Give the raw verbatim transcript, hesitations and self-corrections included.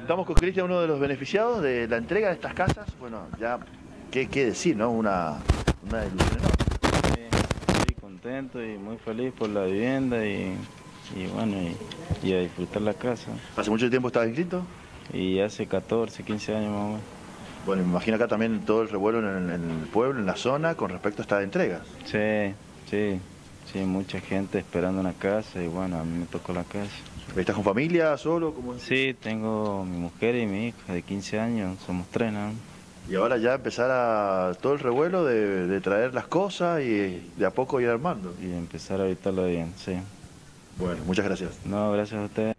Estamos con Cristian, uno de los beneficiados de la entrega de estas casas. Bueno, ya, ¿qué, qué decir, no? Una, una ilusión enorme. Sí, sí, contento y muy feliz por la vivienda y, y bueno, y, y a disfrutar la casa. ¿Hace mucho tiempo estabas inscrito? Y hace catorce, quince años más o menos. Bueno, me imagino acá también todo el revuelo en el, en el pueblo, en la zona, con respecto a estas entregas. Sí, sí, sí, mucha gente esperando una casa y bueno, a mí me tocó la casa. ¿Estás con familia, solo? ¿Cómo es? Sí, tengo mi mujer y mi hija de quince años, somos tres, ¿no? Y ahora ya empezar a todo el revuelo de, de traer las cosas y de a poco ir armando. Y empezar a habitarla bien, sí. Bueno, muchas gracias. No, gracias a ustedes.